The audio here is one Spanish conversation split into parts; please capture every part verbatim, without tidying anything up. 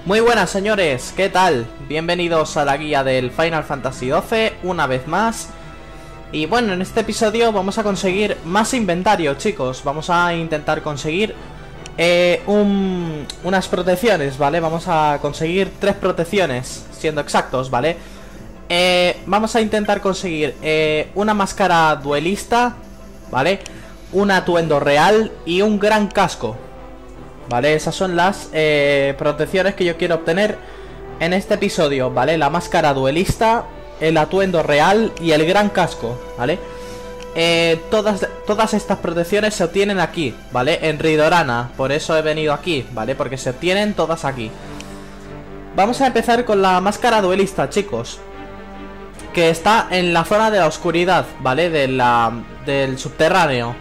Muy buenas señores, ¿qué tal? Bienvenidos a la guía del Final Fantasy doce, una vez más. Y bueno, en este episodio vamos a conseguir más inventario, chicos. Vamos a intentar conseguir eh, un, unas protecciones, ¿vale? Vamos a conseguir tres protecciones, siendo exactos, ¿vale? Eh, vamos a intentar conseguir eh, una máscara duelista, ¿vale? Un atuendo real y un gran casco. Vale, esas son las eh, protecciones que yo quiero obtener en este episodio, ¿vale? La máscara duelista, el atuendo real y el gran casco, ¿vale? Eh, todas, todas estas protecciones se obtienen aquí, ¿vale? En Ridorana, por eso he venido aquí, ¿vale? Porque se obtienen todas aquí. Vamos a empezar con la máscara duelista, chicos, que está en la zona de la oscuridad, ¿vale? De la, del subterráneo.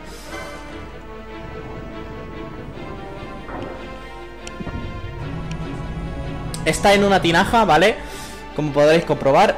Está en una tinaja, ¿vale? Como podréis comprobar.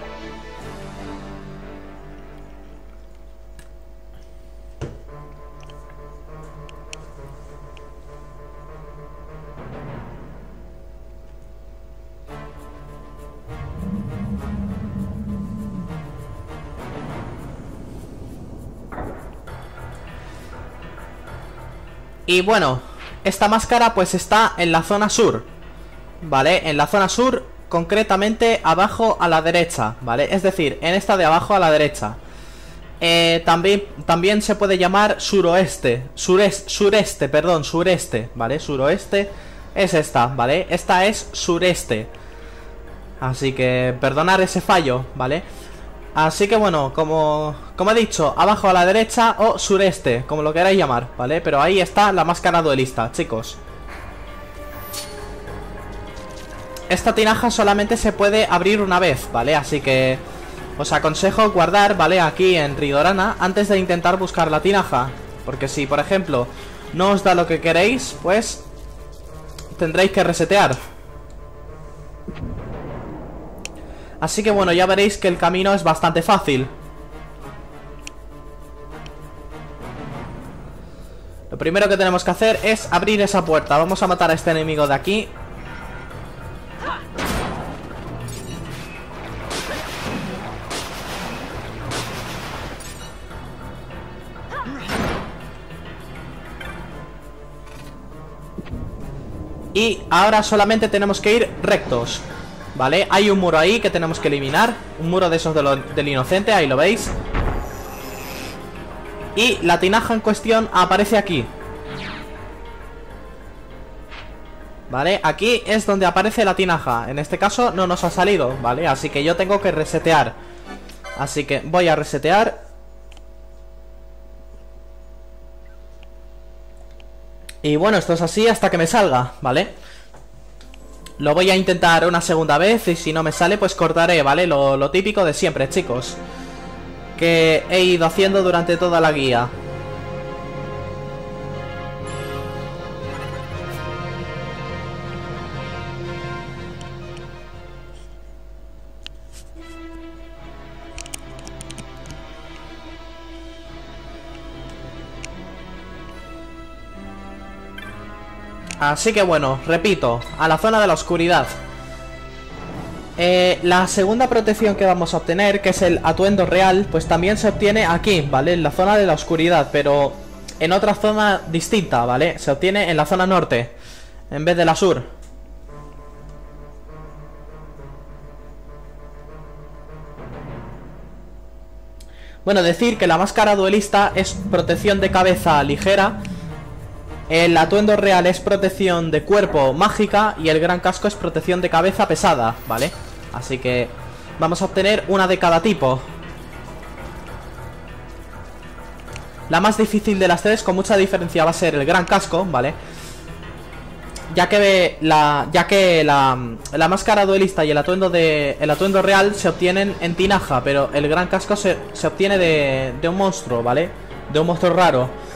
Y bueno, esta máscara pues está en la zona sur, ¿vale? En la zona sur, concretamente abajo a la derecha, ¿vale? Es decir, en esta de abajo a la derecha. eh, también, también se puede llamar suroeste, sureste, sureste, perdón, sureste, ¿vale? Suroeste es esta, ¿vale? Esta es sureste. Así que perdonar ese fallo, ¿vale? Así que bueno, como, como he dicho, abajo a la derecha o sureste, como lo queráis llamar, ¿vale? Pero ahí está la máscara duelista, chicos. Esta tinaja solamente se puede abrir una vez, ¿vale? Así que os aconsejo guardar, ¿vale? Aquí en Ridorana antes de intentar buscar la tinaja. Porque si, por ejemplo, no os da lo que queréis, pues tendréis que resetear. Así que bueno, ya veréis que el camino es bastante fácil. Lo primero que tenemos que hacer es abrir esa puerta. Vamos a matar a este enemigo de aquí. Y ahora solamente tenemos que ir rectos, ¿vale? Hay un muro ahí que tenemos que eliminar. Un muro de esos de lo, del inocente, ahí lo veis. Y la tinaja en cuestión aparece aquí, ¿vale? Aquí es donde aparece la tinaja. En este caso no nos ha salido, ¿vale? Así que yo tengo que resetear. Así que voy a resetear. Y bueno, esto es así hasta que me salga, ¿vale? Lo voy a intentar una segunda vez y si no me sale pues cortaré, ¿vale? Lo, lo típico de siempre, chicos, que he ido haciendo durante toda la guía. Así que bueno, repito, a la zona de la oscuridad. eh, La segunda protección que vamos a obtener, que es el atuendo real, pues también se obtiene aquí, ¿vale? En la zona de la oscuridad, pero en otra zona distinta, ¿vale? Se obtiene en la zona norte en vez de la sur. Bueno, decir que la máscara duelista es protección de cabeza ligera, el atuendo real es protección de cuerpo mágica y el gran casco es protección de cabeza pesada, ¿vale? Así que vamos a obtener una de cada tipo. La más difícil de las tres, con mucha diferencia, va a ser el gran casco, ¿vale? Ya que la, ya que la, la máscara duelista y el atuendo de el atuendo real se obtienen en tinaja, pero el gran casco se, se obtiene de, de un monstruo, ¿vale? De un monstruo raro.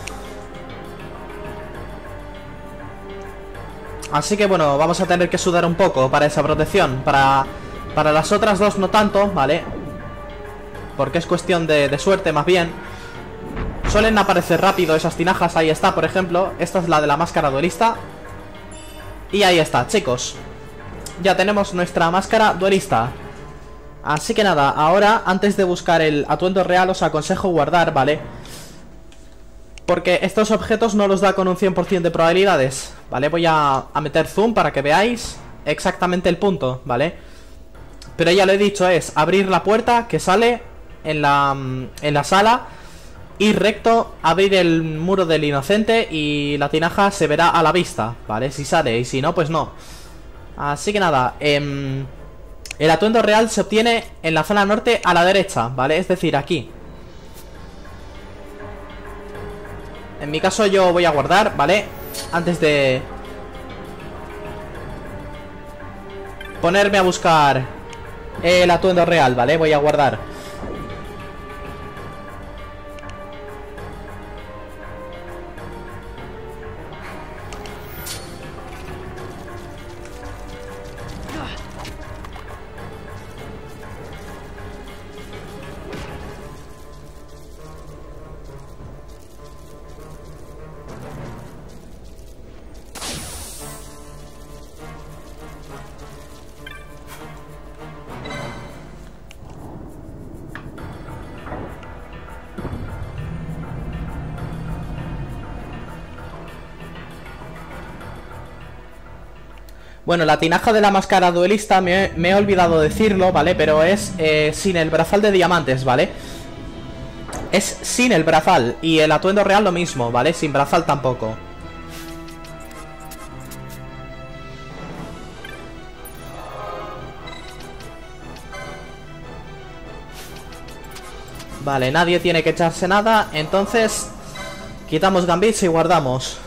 Así que bueno, vamos a tener que sudar un poco para esa protección. Para, para las otras dos no tanto, ¿vale? Porque es cuestión de, de suerte más bien. Suelen aparecer rápido esas tinajas. Ahí está, por ejemplo. Esta es la de la máscara duelista. Y ahí está, chicos. ya tenemos nuestra máscara duelista. Así que nada, ahora antes de buscar el atuendo real os aconsejo guardar, ¿vale? Porque estos objetos no los da con un cien por cien de probabilidades, ¿vale? Voy a, a meter zoom para que veáis exactamente el punto, ¿vale? Pero ya lo he dicho, es abrir la puerta que sale en la, en la sala, ir recto, abrir el muro del inocente y la tinaja se verá a la vista, ¿vale? Si sale, y si no, pues no. Así que nada, eh, el atuendo real se obtiene en la zona norte a la derecha, ¿vale? Es decir, aquí. En mi caso yo voy a guardar, ¿vale? Antes de ponerme a buscar el atuendo real, ¿vale? Voy a guardar. Bueno, la tinaja de la máscara duelista me, me he olvidado decirlo, ¿vale? Pero es eh, sin el brazal de diamantes, ¿vale? Es sin el brazal. Y el atuendo real lo mismo, ¿vale? Sin brazal tampoco. Vale, nadie tiene que echarse nada. Entonces quitamos gambits y guardamos.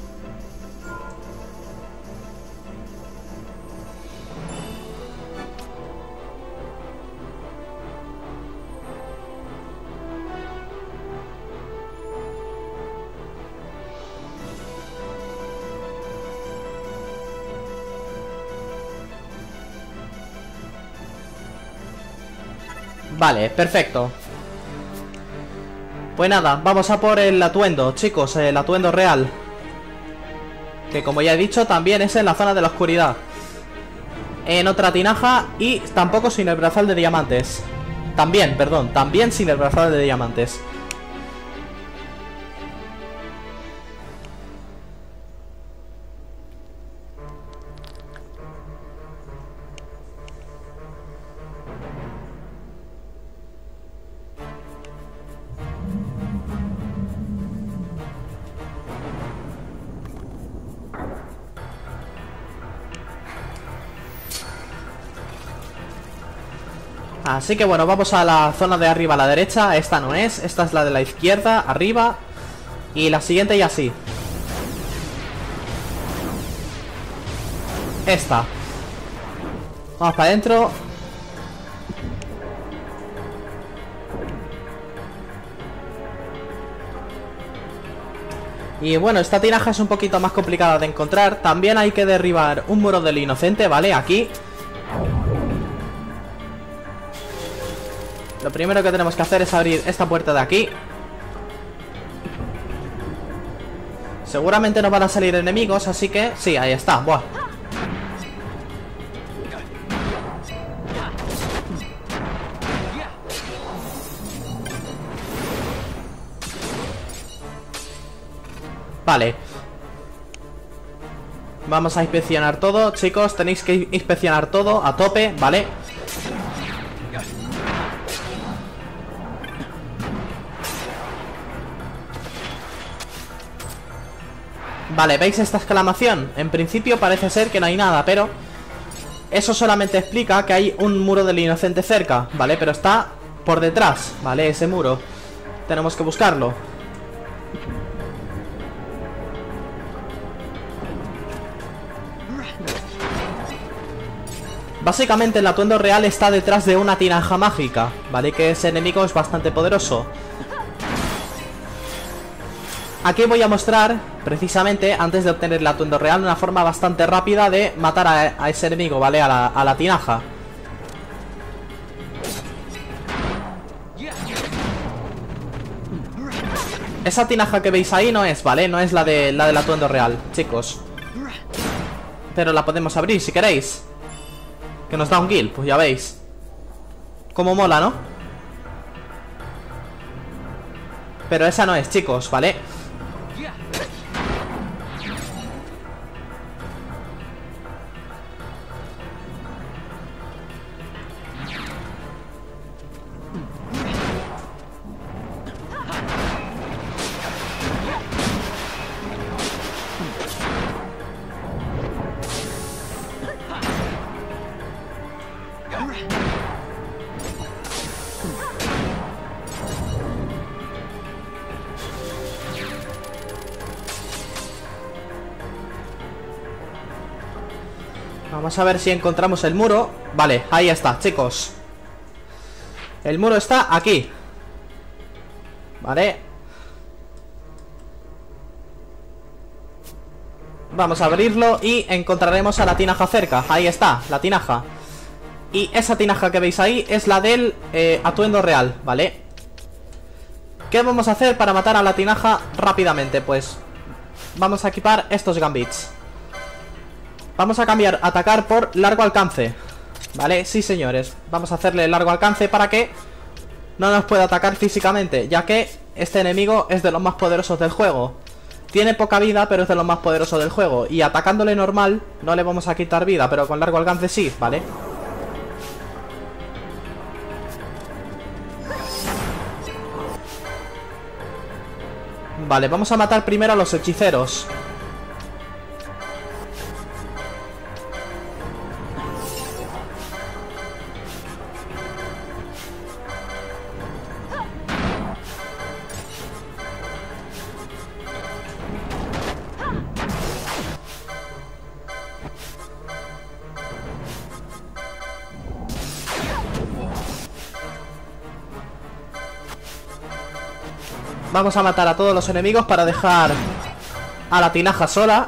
Vale, perfecto. Pues nada, vamos a por el atuendo, chicos, el atuendo real. Que como ya he dicho, también es en la zona de la oscuridad. En otra tinaja y tampoco sin el brazal de diamantes. También, perdón, también sin el brazal de diamantes. Así que bueno, vamos a la zona de arriba a la derecha. Esta no es, esta es la de la izquierda, arriba. Y la siguiente y así. Esta. Vamos para adentro. Y bueno, esta tinaja es un poquito más complicada de encontrar. También hay que derribar un muro del inocente, ¿vale? Aquí. Lo primero que tenemos que hacer es abrir esta puerta de aquí. Seguramente no van a salir enemigos, así que... Sí, ahí está, buah. Vale. Vamos a inspeccionar todo, chicos. Tenéis que inspeccionar todo a tope, ¿vale? Vale, ¿veis esta exclamación? En principio parece ser que no hay nada, pero eso solamente explica que hay un muro del inocente cerca, ¿vale? Pero está por detrás, ¿vale? Ese muro. Tenemos que buscarlo. Básicamente el atuendo real está detrás de una tinaja mágica, ¿vale? Que ese enemigo es bastante poderoso. Aquí voy a mostrar, precisamente, antes de obtener el atuendo real, una forma bastante rápida de matar a, a ese enemigo, ¿vale? A la, a la tinaja. Esa tinaja que veis ahí no es, ¿vale? No es la, de, la del atuendo real, chicos. Pero la podemos abrir si queréis. Que nos da un kill, pues ya veis. Cómo mola, ¿no? Pero esa no es, chicos, ¿vale? Vamos a ver si encontramos el muro. Vale, ahí está, chicos. El muro está aquí. Vale. Vamos a abrirlo y encontraremos a la tinaja cerca. Ahí está, la tinaja. Y esa tinaja que veis ahí es la del eh, atuendo real, ¿vale? ¿Qué vamos a hacer para matar a la tinaja rápidamente? Pues vamos a equipar estos gambits. Vamos a cambiar atacar por largo alcance. ¿Vale? Sí, señores. Vamos a hacerle largo alcance para que no nos pueda atacar físicamente, ya que este enemigo es de los más poderosos del juego. Tiene poca vida, pero es de los más poderosos del juego. Y atacándole normal no le vamos a quitar vida, pero con largo alcance sí, ¿vale? Vale, vamos a matar primero a los hechiceros. Vamos a matar a todos los enemigos para dejar a la tinaja sola.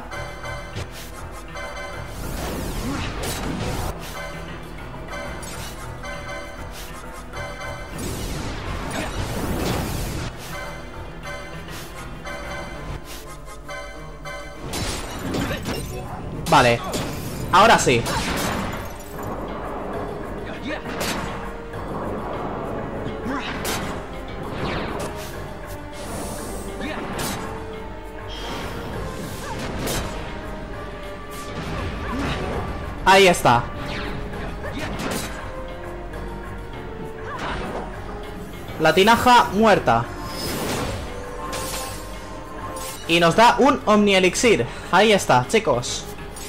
Vale, ahora sí. Ahí está. La tinaja muerta. Y nos da un Omni Elixir. Ahí está, chicos.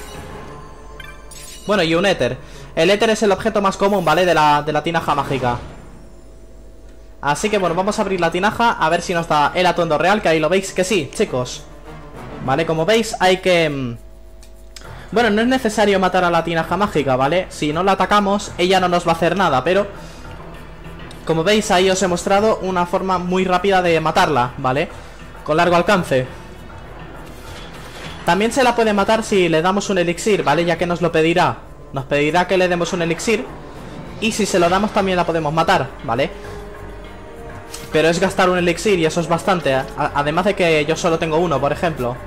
Bueno, y un éter. El éter es el objeto más común, ¿vale? De la, de la tinaja mágica. Así que bueno, vamos a abrir la tinaja. A ver si nos da el atuendo real. Que ahí lo veis que sí, chicos. Vale, como veis hay que... Bueno, no es necesario matar a la tinaja mágica, ¿vale? Si no la atacamos, ella no nos va a hacer nada, pero... Como veis, ahí os he mostrado una forma muy rápida de matarla, ¿vale? Con largo alcance. También se la puede matar si le damos un elixir, ¿vale? Ya que nos lo pedirá. Nos pedirá que le demos un elixir. Y si se lo damos también la podemos matar, ¿vale? Pero es gastar un elixir y eso es bastante, ¿eh? Además de que yo solo tengo uno, por ejemplo.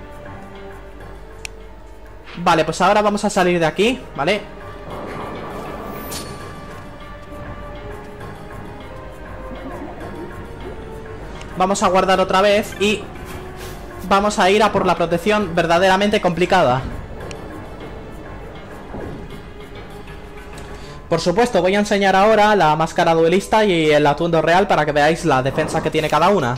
Vale, pues ahora vamos a salir de aquí, ¿vale? Vamos a guardar otra vez y vamos a ir a por la protección verdaderamente complicada. Por supuesto, voy a enseñar ahora la máscara duelista y el atuendo real para que veáis la defensa que tiene cada una.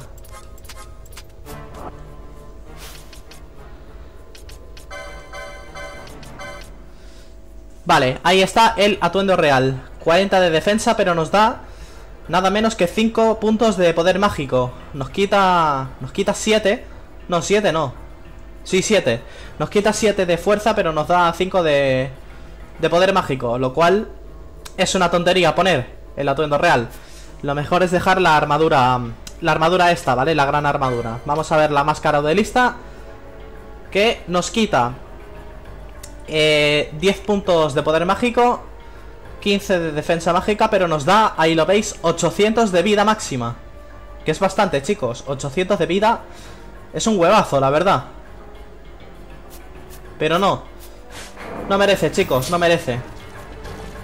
Vale, ahí está el atuendo real. cuarenta de defensa, pero nos da nada menos que cinco puntos de poder mágico. Nos quita... Nos quita siete. No, siete no. Sí, siete. Nos quita siete de fuerza, pero nos da cinco de... de poder mágico. Lo cual es una tontería poner el atuendo real. Lo mejor es dejar la armadura... La armadura esta, ¿vale? La gran armadura. Vamos a ver la máscara duelista, que nos quita... Eh, diez puntos de poder mágico, quince de defensa mágica, pero nos da, ahí lo veis, ochocientos de vida máxima. Que es bastante, chicos. ochocientos de vida es un huevazo, la verdad. Pero no. No merece, chicos, no merece.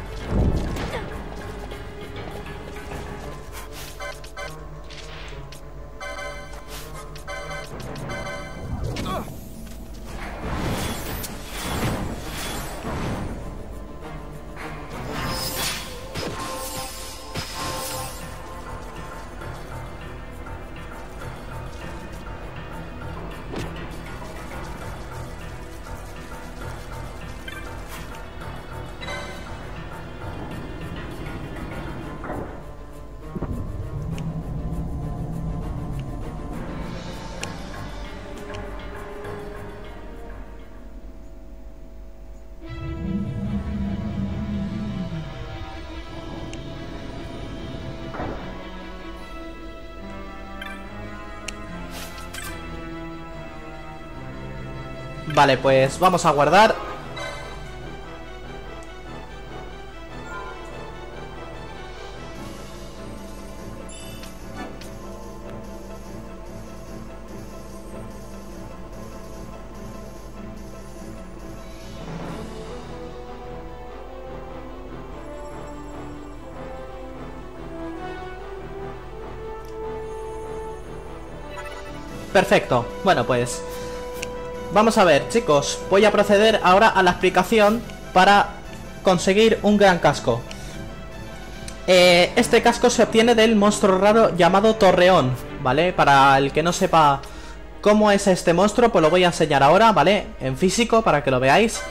Vale, pues vamos a guardar. Perfecto, bueno pues vamos a ver, chicos. Voy a proceder ahora a la explicación para conseguir un gran casco. eh, Este casco se obtiene del monstruo raro llamado Torreón, ¿vale? Para el que no sepa cómo es este monstruo, pues lo voy a enseñar ahora, ¿vale? En físico, para que lo veáis.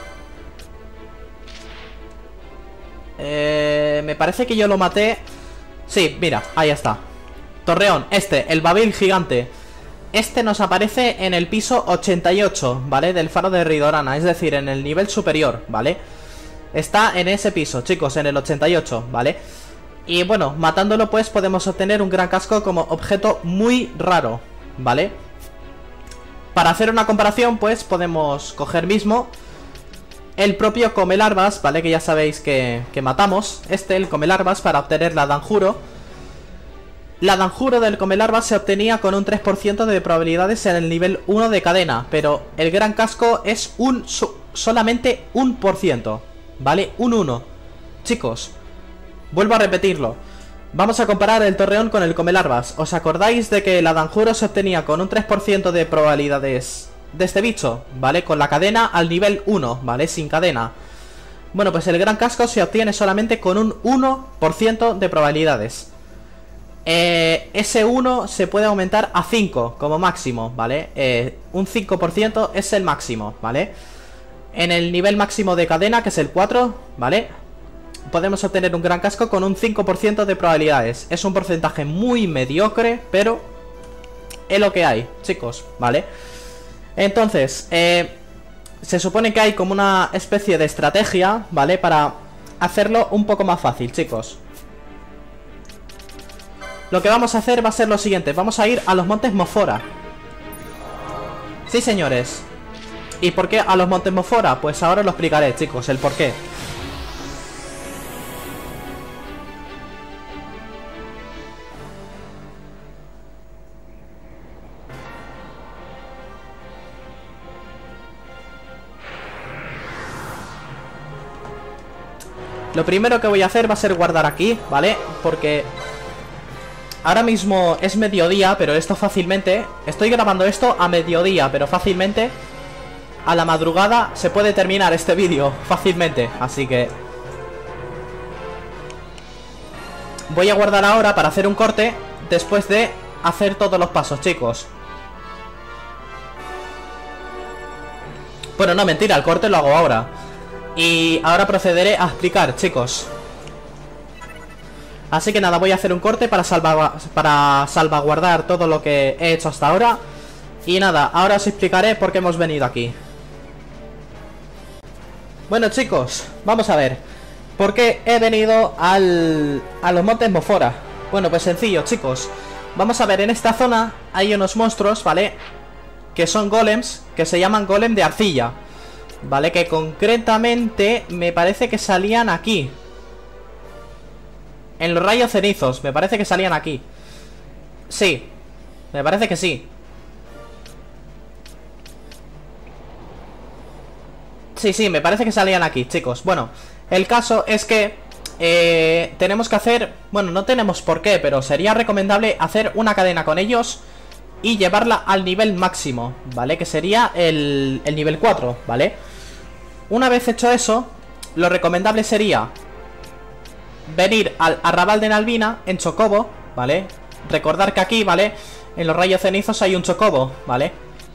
eh, Me parece que yo lo maté. Sí, mira, ahí está. Torreón, este, el Babil gigante. Este nos aparece en el piso ochenta y ocho, ¿vale? Del faro de Ridorana, es decir, en el nivel superior, ¿vale? Está en ese piso, chicos, en el ochenta y ocho, ¿vale? Y bueno, matándolo pues podemos obtener un gran casco como objeto muy raro, ¿vale? Para hacer una comparación pues podemos coger mismo el propio Comelarvas, ¿vale? Que ya sabéis que, que matamos. Este, el Comelarvas, para obtener la Danjuro. La Danjuro del Comelarvas se obtenía con un tres por ciento de probabilidades en el nivel uno de cadena, pero el gran casco es un so solamente un por ciento, ¿vale? Un uno. Chicos, vuelvo a repetirlo. Vamos a comparar el Torreón con el Comelarvas. ¿Os acordáis de que la Danjuro se obtenía con un tres por ciento de probabilidades de este bicho? ¿Vale? Con la cadena al nivel uno, ¿vale? Sin cadena. Bueno, pues el gran casco se obtiene solamente con un uno por ciento de probabilidades. Eh, ese uno se puede aumentar a cinco como máximo, ¿vale? Eh, un cinco por ciento es el máximo, ¿vale? En el nivel máximo de cadena, que es el cuatro, ¿vale? Podemos obtener un gran casco con un cinco por ciento de probabilidades. Es un porcentaje muy mediocre, pero es lo que hay, chicos, ¿vale? Entonces, eh, se supone que hay como una especie de estrategia, ¿vale? Para hacerlo un poco más fácil, chicos. Lo que vamos a hacer va a ser lo siguiente. Vamos a ir a los montes Mofora. Sí, señores. ¿Y por qué a los montes Mofora? Pues ahora lo explicaré, chicos, el por qué. Lo primero que voy a hacer va a ser guardar aquí, ¿vale? Porque ahora mismo es mediodía, pero esto fácilmente... Estoy grabando esto a mediodía, pero fácilmente a la madrugada se puede terminar este vídeo fácilmente, así que voy a guardar ahora para hacer un corte después de hacer todos los pasos, chicos. Bueno, no, mentira, el corte lo hago ahora. Y ahora procederé a explicar, chicos. Así que nada, voy a hacer un corte para, salva para salvaguardar todo lo que he hecho hasta ahora. Y nada, ahora os explicaré por qué hemos venido aquí. Bueno, chicos, vamos a ver ¿por qué he venido al, a los montes Mofora? Bueno, pues sencillo, chicos. Vamos a ver, en esta zona hay unos monstruos, ¿vale? Que son golems, que se llaman golem de arcilla, ¿vale? Que concretamente me parece que salían aquí, en los rayos cenizos, me parece que salían aquí. Sí, me parece que sí. Sí, sí, me parece que salían aquí, chicos. Bueno, el caso es que eh, tenemos que hacer... Bueno, no tenemos por qué, pero sería recomendable hacer una cadena con ellos y llevarla al nivel máximo, ¿vale? Que sería el, el nivel cuatro, ¿vale? Una vez hecho eso, lo recomendable sería venir al arrabal de Nalvina en Chocobo, ¿vale? Recordar que aquí, ¿vale? En los rayos cenizos hay un Chocobo, ¿vale?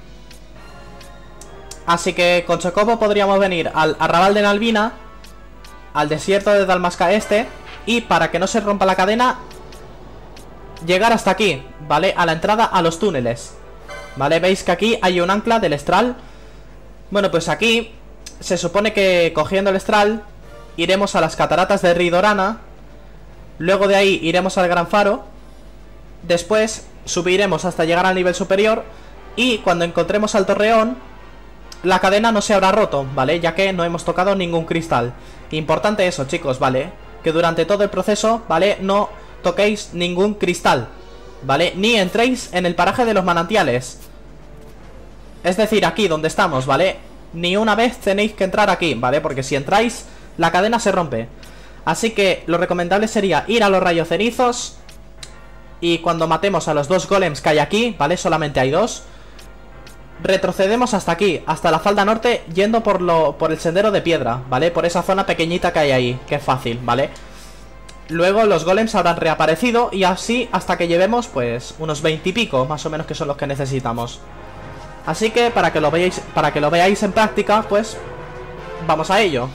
Así que con Chocobo podríamos venir al arrabal de Nalvina, al desierto de Dalmasca Este, y para que no se rompa la cadena, llegar hasta aquí, ¿vale? A la entrada a los túneles, ¿vale? Veis que aquí hay un ancla del Estral. Bueno, pues aquí se supone que cogiendo el Estral iremos a las cataratas de Ridorana. Luego de ahí iremos al Gran Faro. Después subiremos hasta llegar al nivel superior. Y cuando encontremos al Torreón, la cadena no se habrá roto, ¿vale? Ya que no hemos tocado ningún cristal. Importante eso, chicos, ¿vale? Que durante todo el proceso, ¿vale? No toquéis ningún cristal, ¿vale? Ni entréis en el paraje de los manantiales. Es decir, aquí donde estamos, ¿vale? Ni una vez tenéis que entrar aquí, ¿vale? Porque si entráis, la cadena se rompe. Así que lo recomendable sería ir a los rayos cenizos. Y cuando matemos a los dos golems que hay aquí, ¿vale? Solamente hay dos. Retrocedemos hasta aquí, hasta la falda norte, yendo por, lo, por el sendero de piedra, ¿vale? Por esa zona pequeñita que hay ahí, que es fácil, ¿vale? Luego los golems habrán reaparecido y así hasta que llevemos, pues, unos veinte y pico, más o menos, que son los que necesitamos. Así que para que lo veáis, para que lo veáis en práctica, pues, vamos a ello.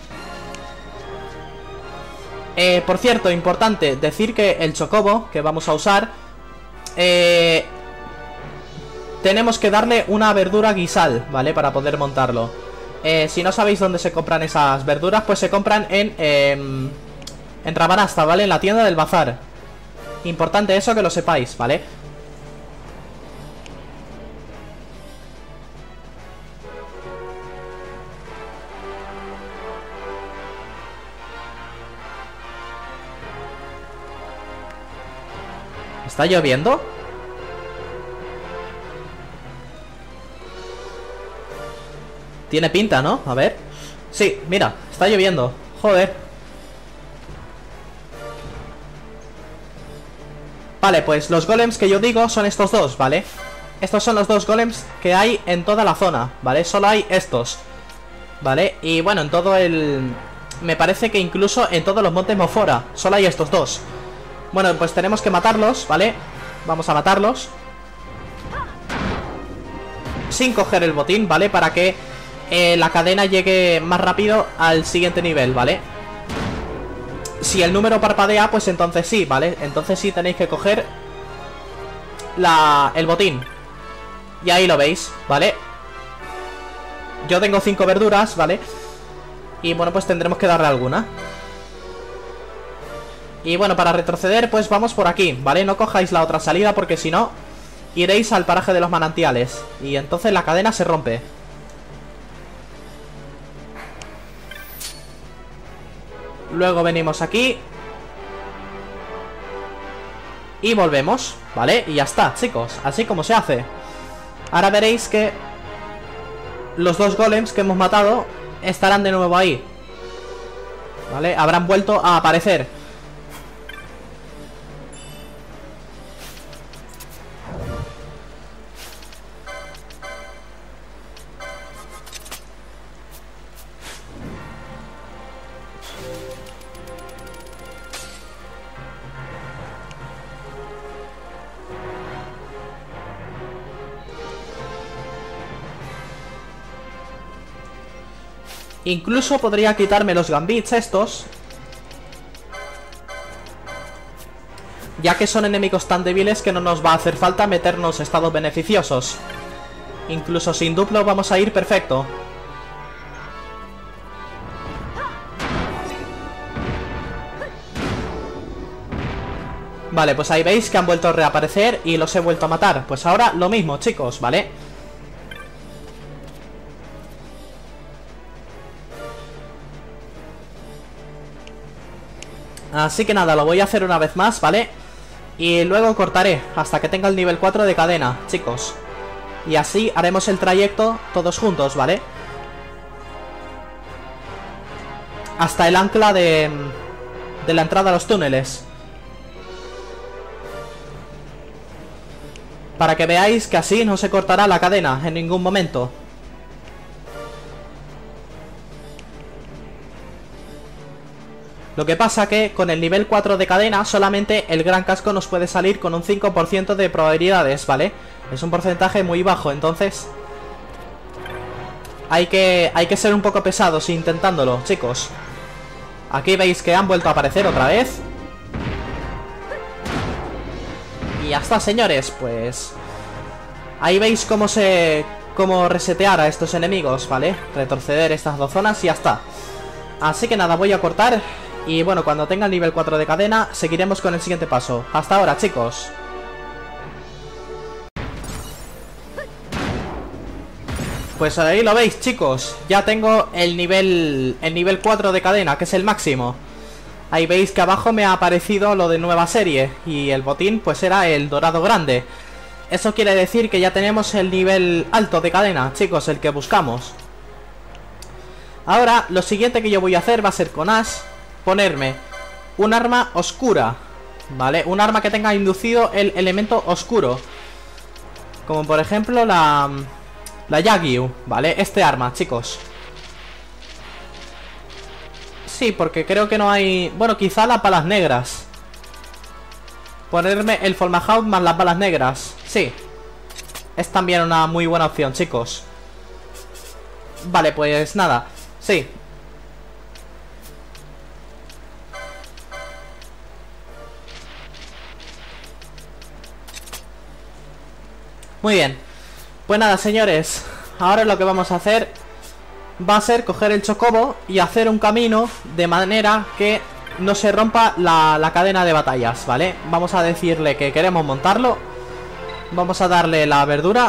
Eh, por cierto, importante decir que el chocobo que vamos a usar, eh... tenemos que darle una verdura guisal, ¿vale? Para poder montarlo. eh, Si no sabéis dónde se compran esas verduras, pues se compran en... Eh, en Rabanasta, ¿vale? En la tienda del bazar. Importante eso, que lo sepáis, ¿vale? ¿Está lloviendo? Tiene pinta, ¿no? A ver. Sí, mira, está lloviendo. Joder. Vale, pues los golems que yo digo son estos dos, ¿vale? Estos son los dos golems que hay en toda la zona, ¿vale? Solo hay estos, ¿vale? Y bueno, en todo el... me parece que incluso en todos los montes Mofora solo hay estos dos. Bueno, pues tenemos que matarlos, ¿vale? Vamos a matarlos sin coger el botín, ¿vale? Para que eh, la cadena llegue más rápido al siguiente nivel, ¿vale? Si el número parpadea, pues entonces sí, ¿vale? Entonces sí tenéis que coger la, el botín. Y ahí lo veis, ¿vale? Yo tengo cinco verduras, ¿vale? Y bueno, pues tendremos que darle alguna. Y bueno, para retroceder, pues vamos por aquí, ¿vale? No cojáis la otra salida porque si no, iréis al paraje de los manantiales y entonces la cadena se rompe. Luego venimos aquí y volvemos, ¿vale? Y ya está, chicos, así como se hace. Ahora veréis que los dos golems que hemos matado estarán de nuevo ahí, ¿vale? Habrán vuelto a aparecer. Incluso podría quitarme los gambits estos, ya que son enemigos tan débiles que no nos va a hacer falta meternos estados beneficiosos. Incluso sin duplo vamos a ir perfecto. Vale, pues ahí veis que han vuelto a reaparecer y los he vuelto a matar. Pues ahora lo mismo, chicos, ¿vale? Así que nada, lo voy a hacer una vez más, ¿vale? Y luego cortaré hasta que tenga el nivel cuatro de cadena, chicos. Y así haremos el trayecto todos juntos, ¿vale? Hasta el ancla de, de la entrada a los túneles. Para que veáis que así no se cortará la cadena en ningún momento. Lo que pasa que con el nivel cuatro de cadena solamente el gran casco nos puede salir con un cinco por ciento de probabilidades, ¿vale? Es un porcentaje muy bajo, entonces hay que, hay que ser un poco pesados intentándolo, chicos. Aquí veis que han vuelto a aparecer otra vez. Y ya está, señores, pues ahí veis cómo se... cómo resetear a estos enemigos, ¿vale? Retroceder estas dos zonas y ya está. Así que nada, voy a cortar. Y bueno, cuando tenga el nivel cuatro de cadena, seguiremos con el siguiente paso. Hasta ahora, chicos. Pues ahí lo veis, chicos. Ya tengo el nivel el nivel cuatro de cadena, que es el máximo. Ahí veis que abajo me ha aparecido lo de nueva serie. Y el botín pues era el dorado grande. Eso quiere decir que ya tenemos el nivel alto de cadena, chicos, el que buscamos. Ahora, lo siguiente que yo voy a hacer va a ser con Ash ponerme un arma oscura, ¿vale? Un arma que tenga inducido el elemento oscuro. Como por ejemplo la... La Yagyu, ¿vale? Este arma, chicos. Sí, porque creo que no hay... Bueno, quizá las balas negras. Ponerme el Folmahout más las balas negras. Sí. Es también una muy buena opción, chicos. Vale, pues nada. Sí. Muy bien. Pues nada, señores. Ahora lo que vamos a hacer va a ser coger el chocobo y hacer un camino de manera que no se rompa la, la cadena de batallas, ¿vale? Vamos a decirle que queremos montarlo. Vamos a darle la verdura.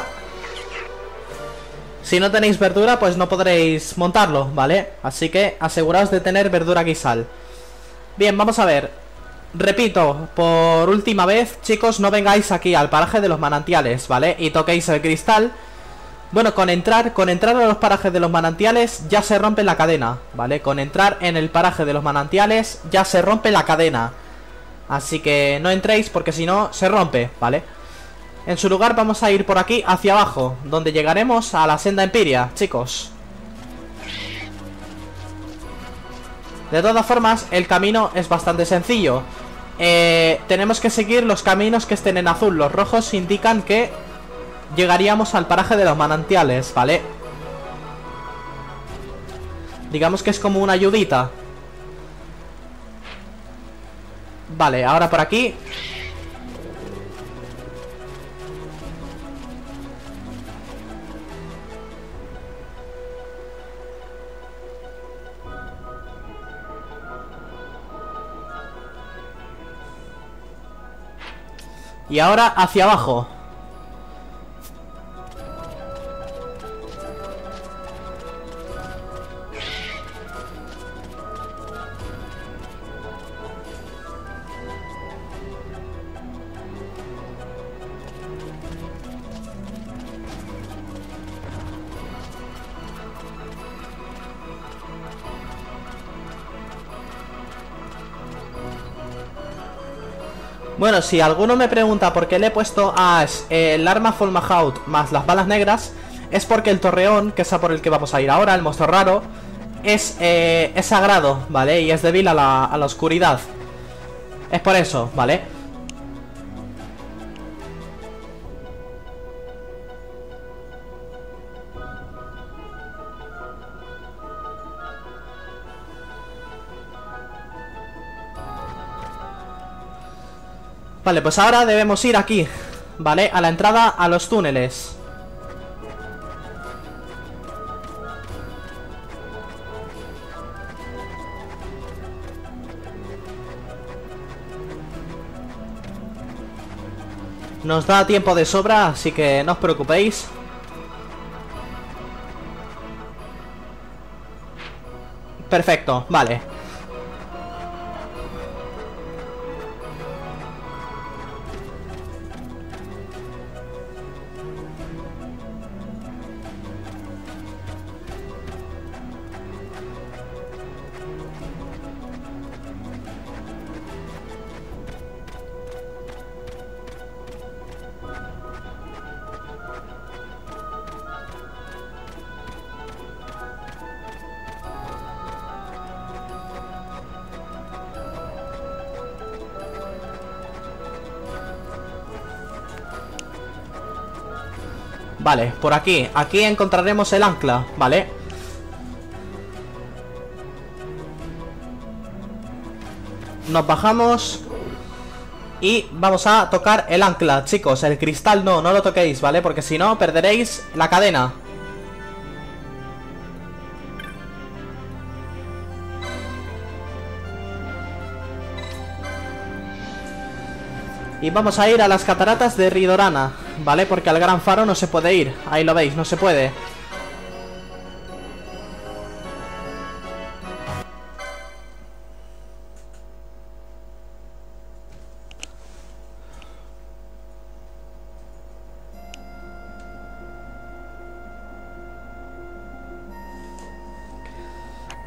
Si no tenéis verdura, pues no podréis montarlo, ¿vale? Así que aseguraos de tener verdura guisal. Bien, vamos a ver. Repito, por última vez, chicos, no vengáis aquí al paraje de los manantiales, ¿vale? Y toquéis el cristal. Bueno, con entrar, con entrar a los parajes de los manantiales ya se rompe la cadena, ¿vale? Con entrar en el paraje de los manantiales ya se rompe la cadena. Así que no entréis porque si no se rompe, ¿vale? En su lugar vamos a ir por aquí hacia abajo, donde llegaremos a la senda Empiria, chicos. De todas formas, el camino es bastante sencillo. eh, Tenemos que seguir los caminos que estén en azul. Los rojos indican que llegaríamos al paraje de los manantiales, ¿vale? Digamos que es como una ayudita. Vale, ahora por aquí. Y ahora hacia abajo. Bueno, si alguno me pregunta por qué le he puesto a Ash el arma Folmahout más las balas negras, es porque el torreón, que es a por el que vamos a ir ahora, el monstruo raro, es, eh, es sagrado, ¿vale? Y es débil a la, a la oscuridad. Es por eso, ¿vale? Vale, pues ahora debemos ir aquí, ¿vale? A la entrada a los túneles. Nos da tiempo de sobra, así que no os preocupéis. Perfecto, vale. Vale, por aquí. Aquí encontraremos el ancla, ¿vale? Nos bajamos y vamos a tocar el ancla, chicos. El cristal no, no lo toquéis, ¿vale? Porque si no, perderéis la cadena. Y vamos a ir a las cataratas de Ridorana, ¿vale? Porque al gran faro no se puede ir. Ahí lo veis, no se puede.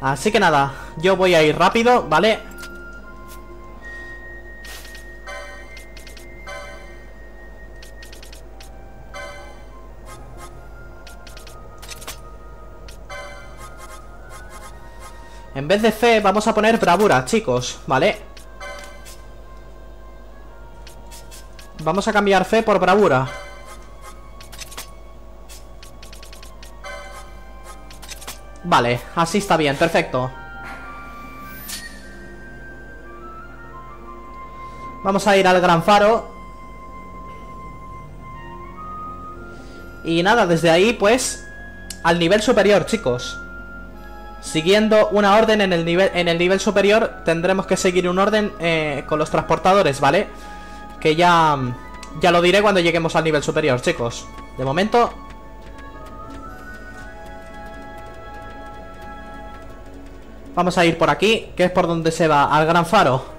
Así que nada, yo voy a ir rápido, ¿vale? En vez de fe vamos a poner bravura, chicos, ¿vale? Vamos a cambiar fe por bravura. Vale, así está bien, perfecto. Vamos a ir al gran faro. Y nada, desde ahí pues al nivel superior, chicos. Siguiendo una orden en el nivel, en el nivel superior tendremos que seguir un orden eh, con los transportadores, ¿vale? Que ya, ya lo diré cuando lleguemos al nivel superior, chicos. De momento... Vamos a ir por aquí, que es por donde se va al gran faro.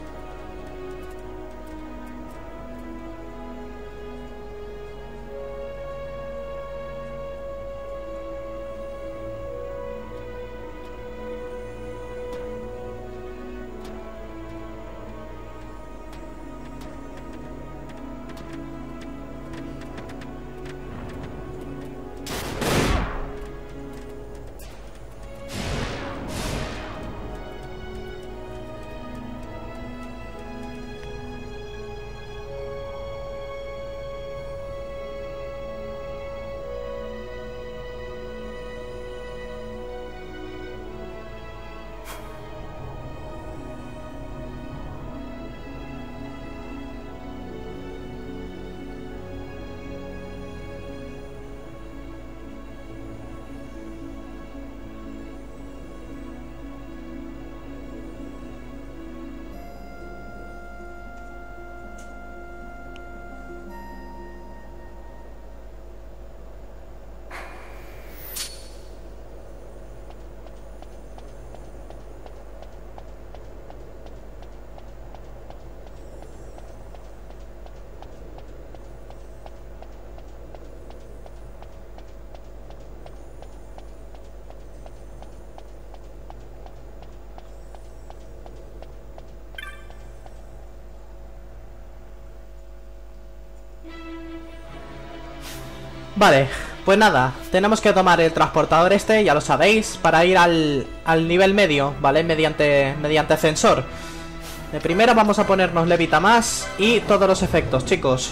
Vale, pues nada, tenemos que tomar el transportador este, ya lo sabéis, para ir al, al nivel medio, ¿vale? Mediante, mediante ascensor. De primera vamos a ponernos levita más y todos los efectos, chicos.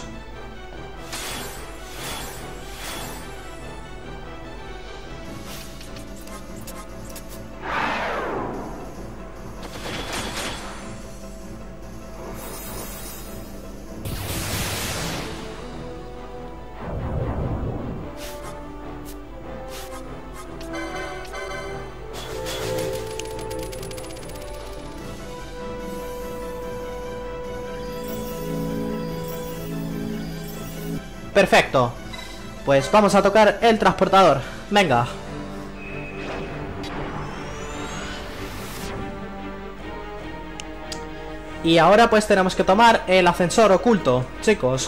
Perfecto. Pues vamos a tocar el transportador. Venga. Y ahora pues tenemos que tomar el ascensor oculto, chicos.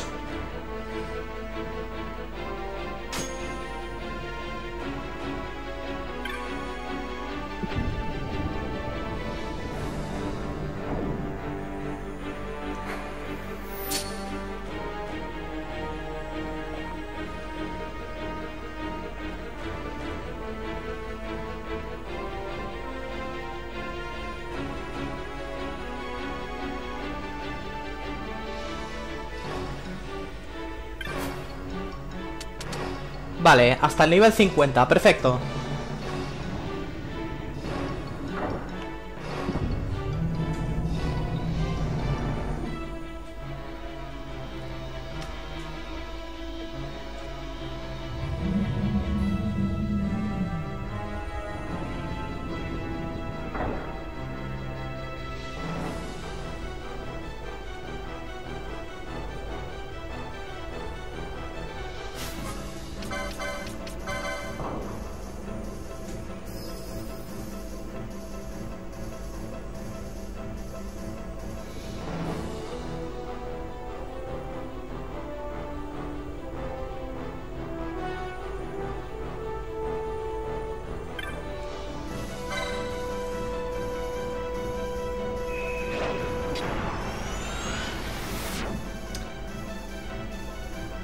Vale, hasta el nivel cincuenta, perfecto.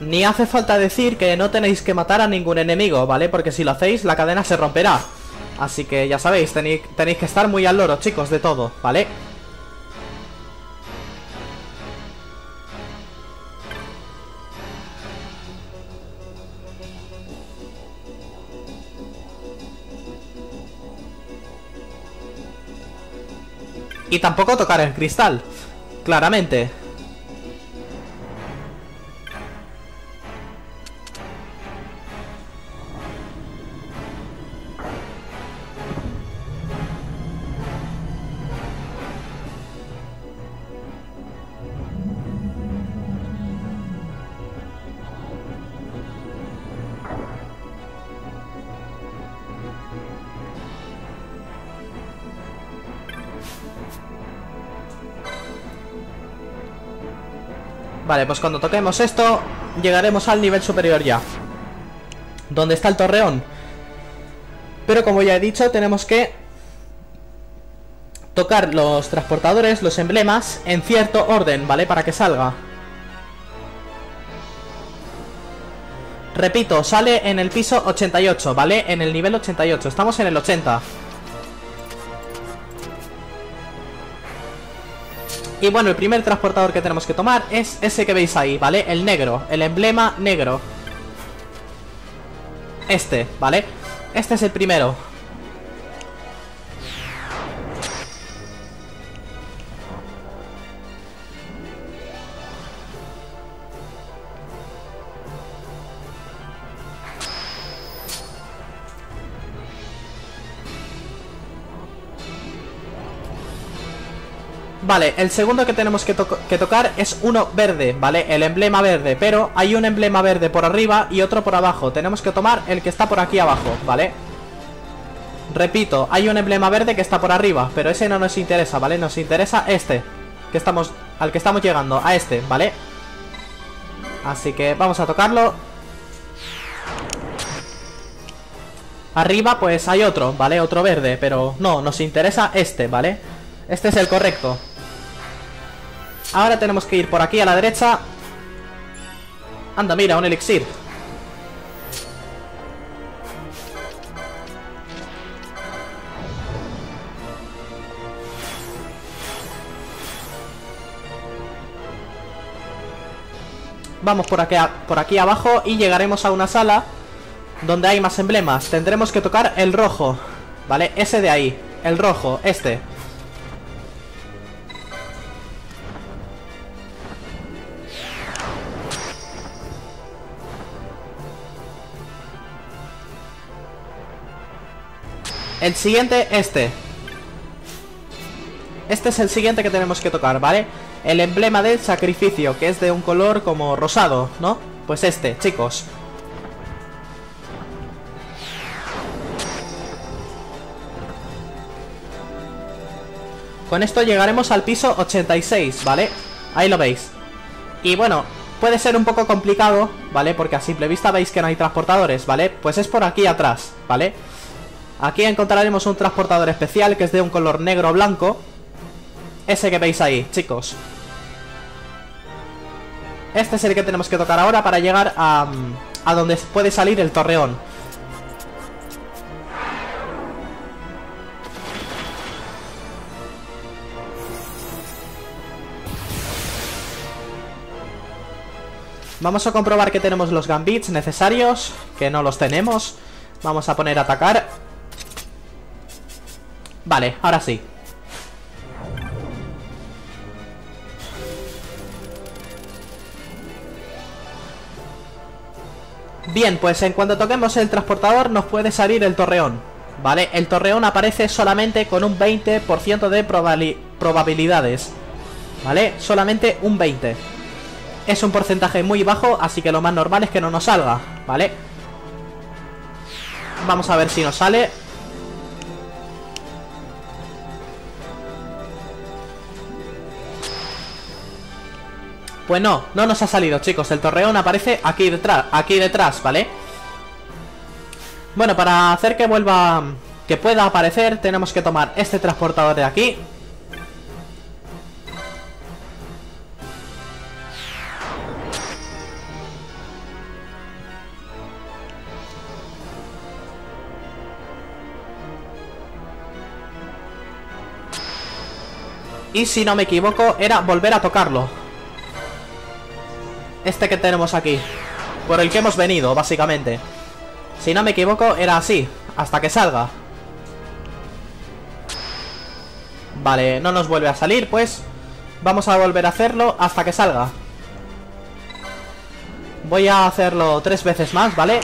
ni hace falta decir que no tenéis que matar a ningún enemigo, ¿vale? Porque si lo hacéis, la cadena se romperá. Así que ya sabéis, tenéis, tenéis que estar muy al loro, chicos, de todo, ¿vale? Y tampoco tocar el cristal, claramente. Vale, pues cuando toquemos esto llegaremos al nivel superior ya, donde está el torreón. Pero como ya he dicho, tenemos que tocar los transportadores, los emblemas, en cierto orden, ¿vale? Para que salga. Repito, sale en el piso ochenta y ocho, ¿vale? En el nivel ochenta y ocho, estamos en el ochenta. Y bueno, el primer transportador que tenemos que tomar es ese que veis ahí, ¿vale? El negro, el emblema negro. Este, ¿vale? Este es el primero. Vale, el segundo que tenemos que, to que tocar es uno verde, ¿vale? El emblema verde, pero hay un emblema verde por arriba y otro por abajo. Tenemos que tomar el que está por aquí abajo, ¿vale? Repito, hay un emblema verde que está por arriba, pero ese no nos interesa, ¿vale? Nos interesa este, que estamos, al que estamos llegando, a este, ¿vale? Así que vamos a tocarlo. Arriba pues hay otro, ¿vale? Otro verde, pero no, nos interesa este, ¿vale? Este es el correcto. Ahora tenemos que ir por aquí a la derecha. Anda, mira, un elixir. Vamos por aquí, por aquí abajo y llegaremos a una sala donde hay más emblemas. Tendremos que tocar el rojo, ¿vale? Ese de ahí, el rojo, este. El siguiente, este. Este es el siguiente que tenemos que tocar, ¿vale? El emblema del sacrificio, que es de un color como rosado, ¿no? Pues este, chicos. Con esto llegaremos al piso ochenta y seis, ¿vale? Ahí lo veis. Y bueno, puede ser un poco complicado, ¿vale? Porque a simple vista veis que no hay transportadores, ¿vale? Pues es por aquí atrás, ¿vale? Aquí encontraremos un transportador especial que es de un color negro-blanco. Ese que veis ahí, chicos. Este es el que tenemos que tocar ahora para llegar a, a donde puede salir el torreón. Vamos a comprobar que tenemos los gambits necesarios, que no los tenemos. Vamos a poner a atacar. Vale, ahora sí. Bien, pues en cuanto toquemos el transportador nos puede salir el torreón, ¿vale? El torreón aparece solamente con un veinte por ciento de probabilidades, ¿vale? Solamente un veinte. Es un porcentaje muy bajo, así que lo más normal es que no nos salga, ¿vale? Vamos a ver si nos sale. Pues no, no nos ha salido, chicos. El torreón aparece aquí detrás, aquí detrás, ¿vale? Bueno, para hacer que vuelva, que pueda aparecer, tenemos que tomar este transportador de aquí. Y si no me equivoco, era volver a tocarlo. Este que tenemos aquí, por el que hemos venido, básicamente. Si no me equivoco, era así, hasta que salga. Vale, no nos vuelve a salir, pues vamos a volver a hacerlo hasta que salga. Voy a hacerlo tres veces más, ¿vale?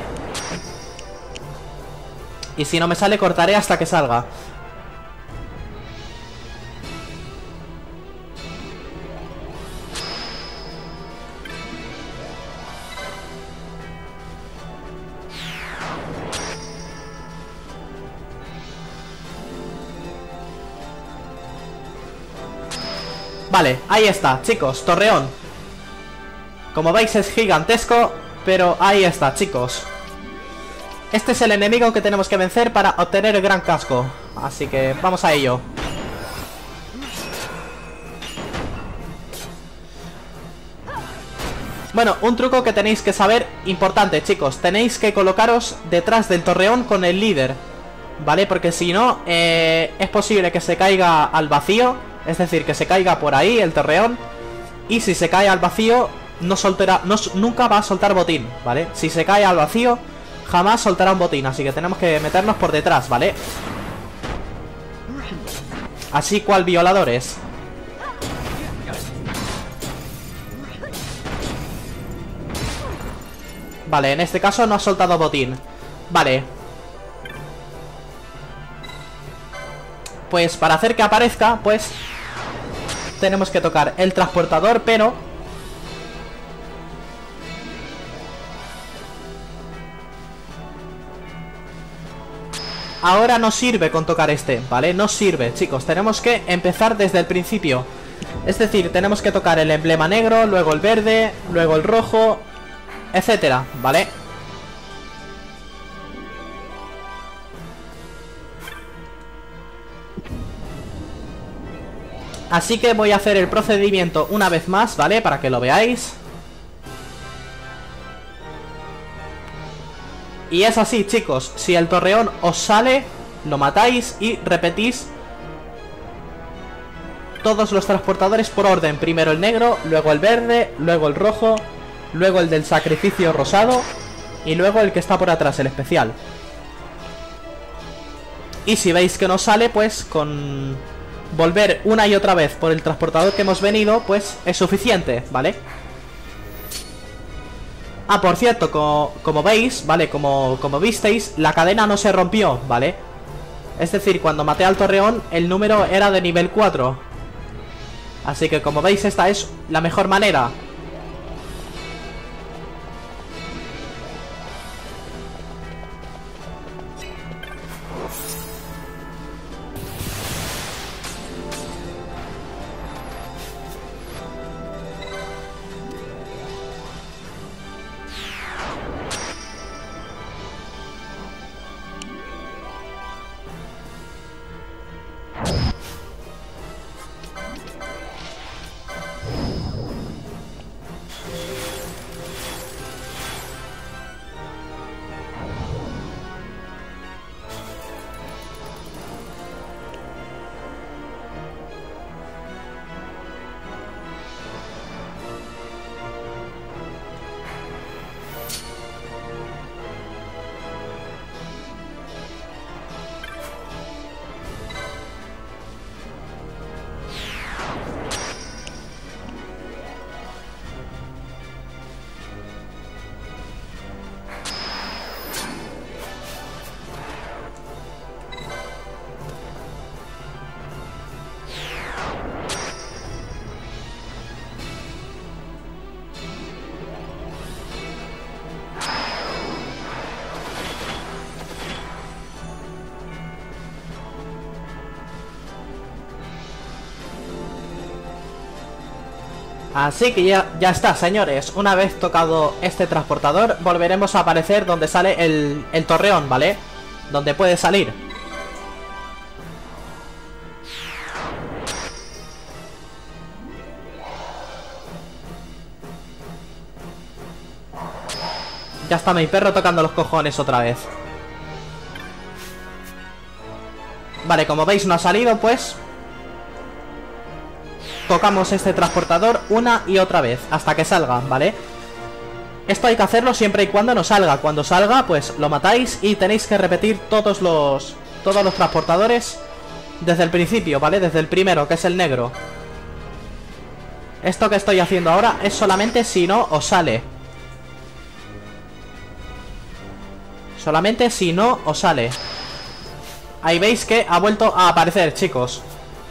Y si no me sale, cortaré hasta que salga. Vale, ahí está, chicos, Torreón. Como veis es gigantesco, pero ahí está, chicos. Este es el enemigo que tenemos que vencer para obtener el gran casco. Así que vamos a ello. Bueno, un truco que tenéis que saber, importante, chicos. Tenéis que colocaros detrás del torreón con el líder, ¿vale? Porque si no, eh, es posible que se caiga al vacío. Es decir, que se caiga por ahí el torreón. Y si se cae al vacío, no soltará, no, nunca va a soltar botín, ¿vale? Si se cae al vacío, jamás soltará un botín. Así que tenemos que meternos por detrás, ¿vale? Así cual violadores. Vale, en este caso no ha soltado botín. Vale. Pues para hacer que aparezca, pues tenemos que tocar el transportador, pero ahora no sirve con tocar este, ¿vale? No sirve, chicos, tenemos que empezar desde el principio. Es decir, tenemos que tocar el emblema negro, luego el verde, luego el rojo, etcétera, ¿vale? Así que voy a hacer el procedimiento una vez más, ¿vale? Para que lo veáis. Y es así, chicos. Si el torreón os sale, lo matáis y repetís todos los transportadores por orden. Primero el negro, luego el verde, luego el rojo, luego el del sacrificio rosado y luego el que está por atrás, el especial. Y si veis que no sale, pues con volver una y otra vez por el transportador que hemos venido, pues es suficiente, ¿vale? Ah, por cierto, como, como veis, ¿vale? Como, como visteis, la cadena no se rompió, ¿vale? Es decir, cuando maté al torreón, el número era de nivel cuatro. Así que como veis, esta es la mejor manera. Así que ya, ya está, señores. Una vez tocado este transportador, volveremos a aparecer donde sale el, el torreón, ¿vale? Donde puede salir. Ya está mi perro tocando los cojones otra vez. Vale, como veis no ha salido, pues tocamos este transportador una y otra vez, hasta que salga, ¿vale? Esto hay que hacerlo siempre y cuando no salga. Cuando salga, pues lo matáis y tenéis que repetir todos los, todos los transportadores desde el principio, ¿vale? Desde el primero, que es el negro. Esto que estoy haciendo ahora es solamente si no os sale. Solamente si no os sale. Ahí veis que ha vuelto a aparecer, chicos.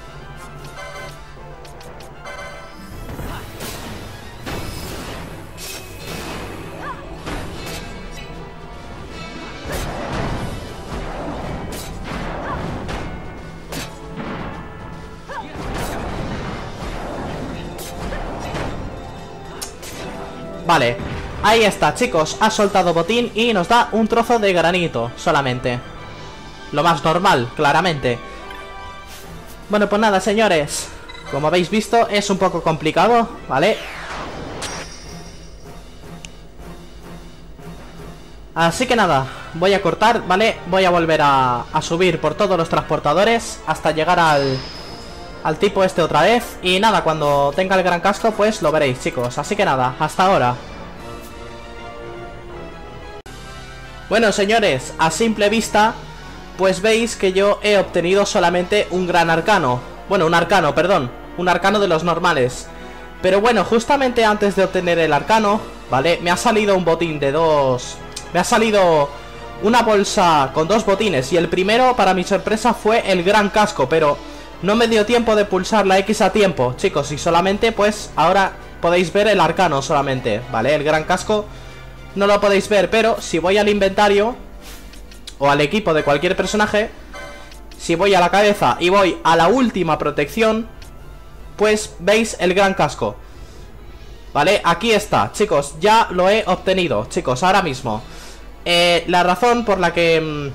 Vale, ahí está, chicos. Ha soltado botín y nos da un trozo de granito solamente. Lo más normal, claramente. Bueno, pues nada, señores. Como habéis visto, es un poco complicado, ¿vale? Así que nada, voy a cortar, ¿vale? Voy a volver a, a subir por todos los transportadores hasta llegar al... al tipo este otra vez. Y nada, cuando tenga el gran casco, pues lo veréis, chicos. Así que nada, hasta ahora. Bueno, señores, a simple vista, pues veis que yo he obtenido solamente un gran arcano. Bueno, un arcano, perdón. Un arcano de los normales. Pero bueno, justamente antes de obtener el arcano, ¿vale? Me ha salido un botín de dos... Me ha salido una bolsa con dos botines. Y el primero, para mi sorpresa, fue el gran casco, pero... no me dio tiempo de pulsar la X a tiempo, chicos, y solamente, pues, ahora podéis ver el arcano solamente, ¿vale? El gran casco no lo podéis ver, pero si voy al inventario o al equipo de cualquier personaje, si voy a la cabeza y voy a la última protección, pues veis el gran casco, ¿vale? Aquí está, chicos, ya lo he obtenido, chicos, ahora mismo. eh, La razón por la que,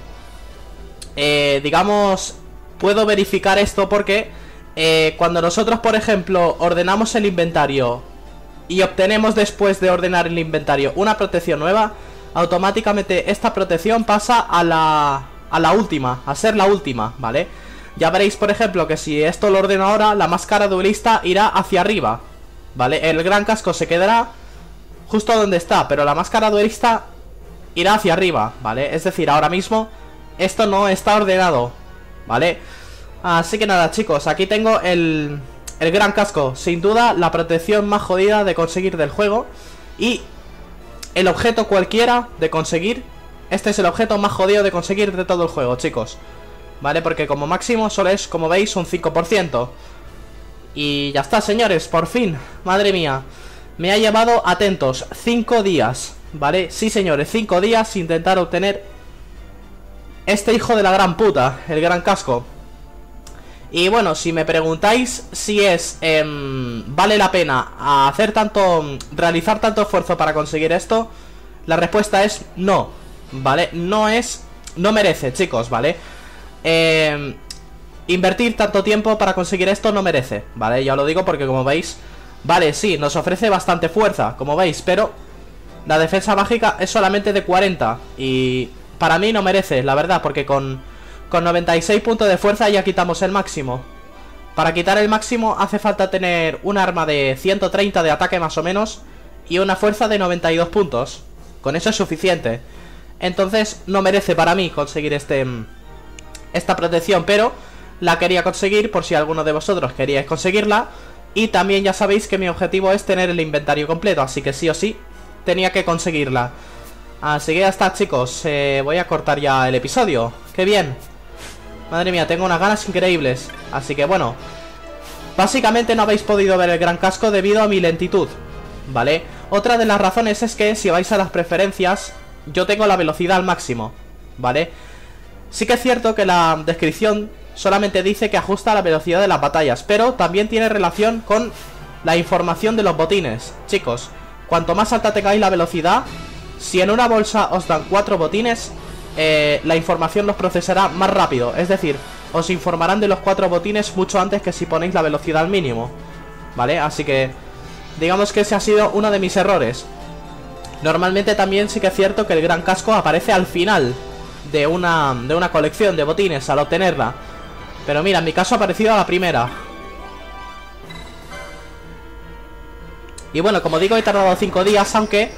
eh, digamos... puedo verificar esto porque eh, cuando nosotros, por ejemplo, ordenamos el inventario y obtenemos después de ordenar el inventario una protección nueva, automáticamente esta protección pasa a la, a la última, a ser la última, ¿vale? Ya veréis, por ejemplo, que si esto lo ordeno ahora, la máscara duelista irá hacia arriba, ¿vale? El gran casco se quedará justo donde está, pero la máscara duelista irá hacia arriba, ¿vale? Es decir, ahora mismo esto no está ordenado, ¿vale? Así que nada, chicos, aquí tengo el, el gran casco. Sin duda, la protección más jodida de conseguir del juego. Y el objeto cualquiera de conseguir. Este es el objeto más jodido de conseguir de todo el juego, chicos, ¿vale? Porque como máximo solo es, como veis, un cinco por ciento. Y ya está, señores, por fin. Madre mía, me ha llevado, atentos, cinco días, ¿vale? Sí, señores, cinco días intentar obtener este hijo de la gran puta, el gran casco. Y bueno, si me preguntáis si es eh, vale la pena hacer tanto, realizar tanto esfuerzo para conseguir esto, la respuesta es no, ¿vale? No es, no merece, chicos, ¿vale? Eh, invertir tanto tiempo para conseguir esto no merece, ¿vale? Ya lo digo porque, como veis, vale, sí, nos ofrece bastante fuerza, como veis, pero la defensa mágica es solamente de cuarenta. Y para mí no merece, la verdad, porque con... Con noventa y seis puntos de fuerza ya quitamos el máximo. Para quitar el máximo hace falta tener un arma de ciento treinta de ataque más o menos y una fuerza de noventa y dos puntos. Con eso es suficiente. Entonces no merece para mí conseguir este esta protección, pero la quería conseguir por si alguno de vosotros queríais conseguirla. Y también ya sabéis que mi objetivo es tener el inventario completo, así que sí o sí tenía que conseguirla. Así que ya está, chicos, eh, voy a cortar ya el episodio. ¡Qué bien! Madre mía, tengo unas ganas increíbles. Así que bueno, básicamente no habéis podido ver el gran casco debido a mi lentitud, ¿vale? Otra de las razones es que si vais a las preferencias, yo tengo la velocidad al máximo, ¿vale? Sí que es cierto que la descripción solamente dice que ajusta la velocidad de las batallas, pero también tiene relación con la información de los botines. Chicos, cuanto más alta tengáis la velocidad, si en una bolsa os dan cuatro botines, eh, la información los procesará más rápido. Es decir, os informarán de los cuatro botines mucho antes que si ponéis la velocidad al mínimo, ¿vale? Así que digamos que ese ha sido uno de mis errores. Normalmente también sí que es cierto que el gran casco aparece al final de una, de una colección de botines al obtenerla. Pero mira, en mi caso ha aparecido a la primera. Y bueno, como digo, he tardado cinco días, aunque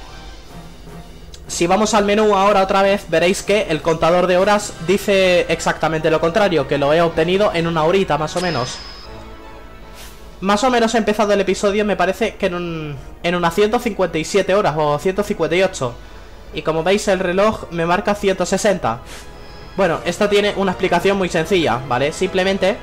si vamos al menú ahora otra vez, veréis que el contador de horas dice exactamente lo contrario, que lo he obtenido en una horita más o menos. Más o menos he empezado el episodio, me parece que en, un, en unas ciento cincuenta y siete horas o ciento cincuenta y ocho. Y como veis el reloj me marca ciento sesenta. Bueno, esto tiene una explicación muy sencilla, ¿vale? Simplemente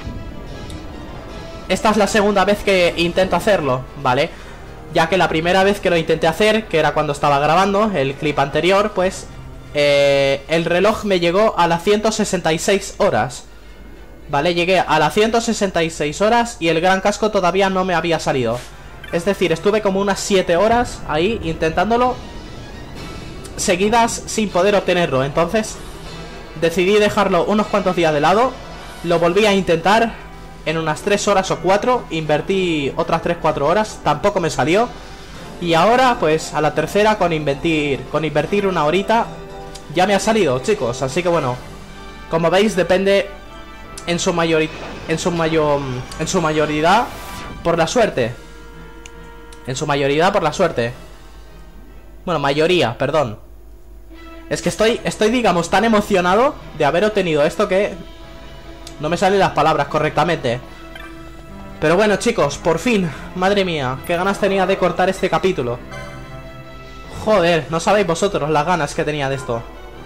esta es la segunda vez que intento hacerlo, ¿vale? Ya que la primera vez que lo intenté hacer, que era cuando estaba grabando el clip anterior, pues eh, el reloj me llegó a las ciento sesenta y seis horas. Vale, llegué a las ciento sesenta y seis horas y el gran casco todavía no me había salido. Es decir, estuve como unas siete horas ahí intentándolo seguidas sin poder obtenerlo. Entonces decidí dejarlo unos cuantos días de lado. Lo volví a intentar en unas tres horas o cuatro. Invertí otras tres cuatro horas, tampoco me salió. Y ahora pues a la tercera con invertir, con invertir una horita ya me ha salido, chicos. Así que bueno, como veis depende en su mayor en su mayor en su mayoría por la suerte. En su mayoría por la suerte. Bueno, mayoría, perdón. Es que estoy estoy digamos tan emocionado de haber obtenido esto que no me salen las palabras correctamente. Pero bueno, chicos, por fin. Madre mía, qué ganas tenía de cortar este capítulo. Joder, no sabéis vosotros las ganas que tenía de esto.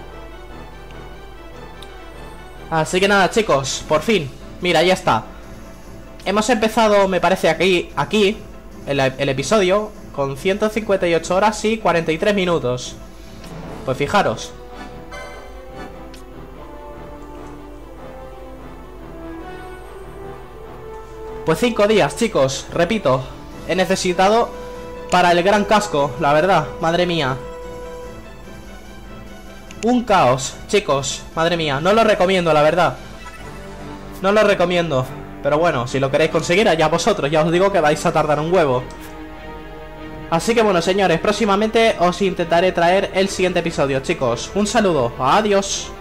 Así que nada, chicos, por fin. Mira, ya está. Hemos empezado, me parece, aquí Aquí, el, el episodio con ciento cincuenta y ocho horas y cuarenta y tres minutos. Pues fijaros. Pues cinco días, chicos, repito. He necesitado para el gran casco, la verdad, madre mía. Un caos, chicos, madre mía. No lo recomiendo, la verdad. No lo recomiendo. Pero bueno, si lo queréis conseguir, allá vosotros. Ya os digo que vais a tardar un huevo. Así que bueno, señores, próximamente os intentaré traer el siguiente episodio, chicos. Un saludo, adiós.